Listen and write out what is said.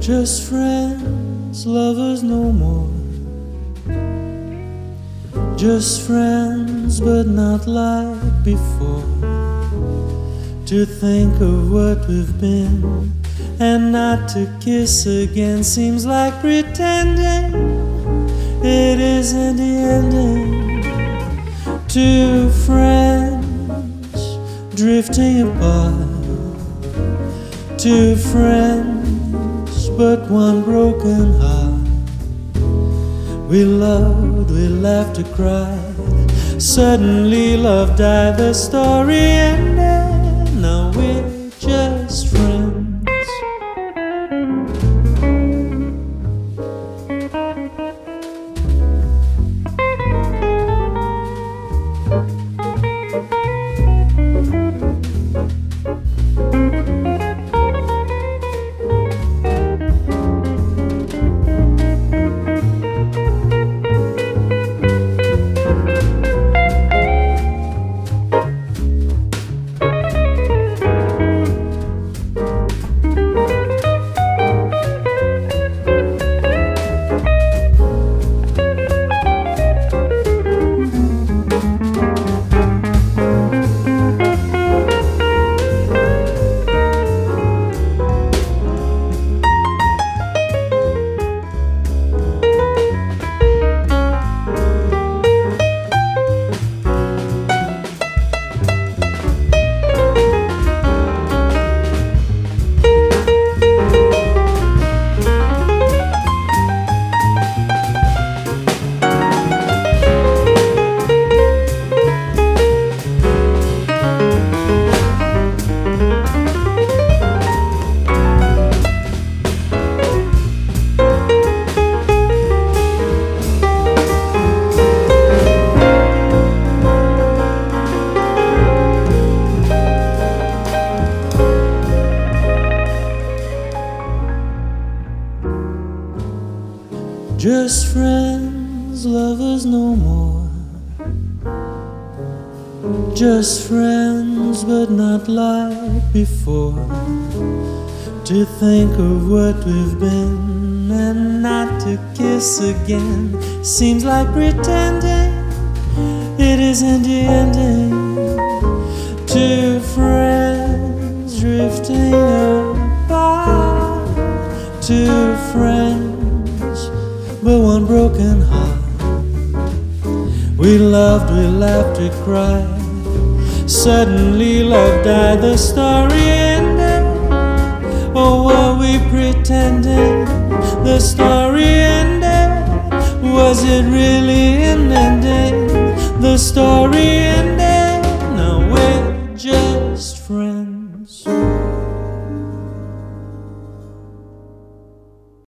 Just friends, lovers no more. Just friends, but not like before. To think of what we've been and not to kiss again seems like pretending it isn't the ending. Two friends drifting apart. Two friends, but one broken heart. We loved, we laughed, we cried. Suddenly love died, the story ended. Now we're just friends. Just friends, lovers no more. Just friends, but not like before. To think of what we've been and not to kiss again seems like pretending it isn't the ending. Two friends drifting apart. Two friends, but one broken heart. We loved, we laughed, we cried. Suddenly love died, the story ended. Or were we pretending the story ended? Was it really an ending? The story ended. Now we're just